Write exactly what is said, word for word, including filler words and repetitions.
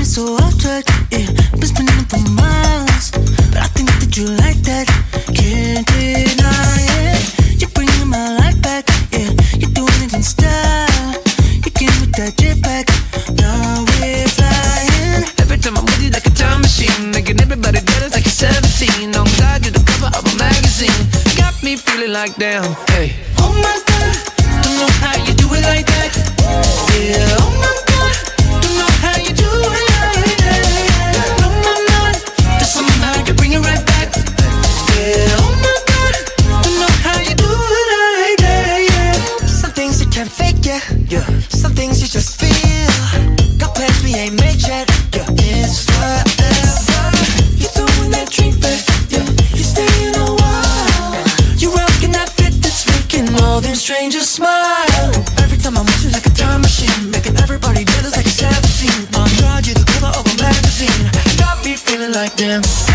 so off track, yeah. Been spinning for miles, but I think that you like that. Can't deny it. You're bringing my life back, yeah. You're doing it in style. You came with that jetpack. Now we're flying. Every time I'm with you, like a time machine, making everybody jealous like you're seventeen. On God, you're the cover of a magazine. Got me feeling like damn, hey. Oh my God, don't know how you do it like that. Yeah, oh my God, don't know how you do it like that. Blow my mind, just somehow you bring it right back. Yeah, oh my God, don't know how you do it like that. Yeah. Some things you can't fake, yeah. Yeah. Some things you just feel. Got plans we ain't made yet. Yeah. It's forever. You throwing that drink back, yeah. You staying a while. You rocking that fit that's making all them strangers smile. Every time I'm with you, like a time machine, making everybody jealous like you're seventeen. On God, you're the cover of a magazine. Got me feeling like damn.